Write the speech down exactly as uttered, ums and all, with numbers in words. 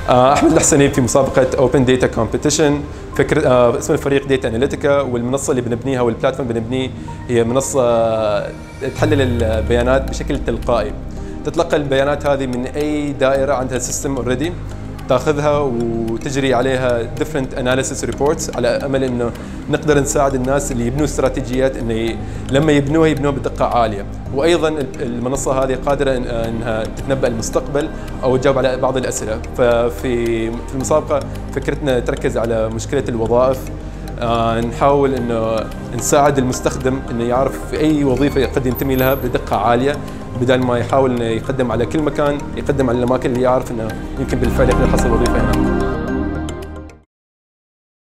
احمد الحسني في مسابقه اوبن داتا كومبيتيشن. فكر آه اسم الفريق داتا اناليتيكا، والمنصه اللي بنبنيها والبلاتفورم بنبنيه هي منصه تحلل البيانات بشكل تلقائي. تتلقى البيانات هذه من اي دائره عندها سيستم اوريدي، تاخذها وتجري عليها different analysis reports على امل انه نقدر نساعد الناس اللي يبنوا استراتيجيات انه لما يبنوها يبنوها بدقه عاليه. وايضا المنصه هذه قادره انها تتنبا المستقبل او تجاوب على بعض الاسئله. ففي في المسابقه فكرتنا تركز على مشكله الوظائف. آه نحاول انه نساعد المستخدم انه يعرف في اي وظيفه قد ينتمي لها بدقه عاليه، بدل ما يحاول انه يقدم على كل مكان، يقدم على الاماكن اللي يعرف انه يمكن بالفعل يقدر يحصل وظيفه هنا.